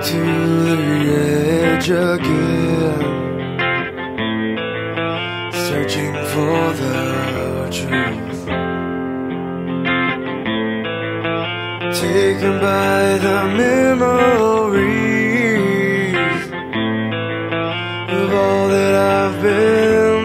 to the edge again, searching for the truth, taken by the memories of all that I've been